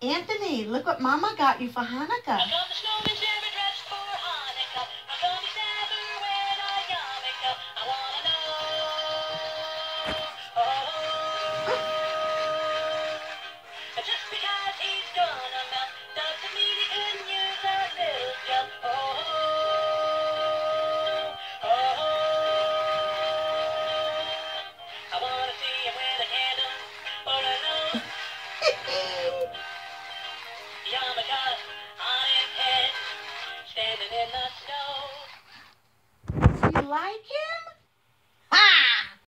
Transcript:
Anthony, look what Mama got you for Hanukkah. You like it?